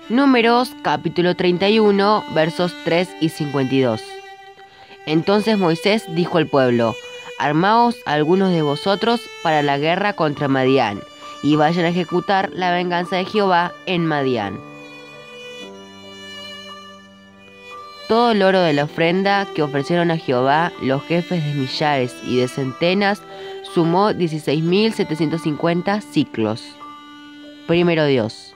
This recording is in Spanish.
Números capítulo 31, versos 3 y 52. Entonces Moisés dijo al pueblo: Armaos algunos de vosotros para la guerra contra Madián, y vayan a ejecutar la venganza de Jehová en Madián. Todo el oro de la ofrenda que ofrecieron a Jehová los jefes de millares y de centenas sumó 16.750 siclos. Primero Dios.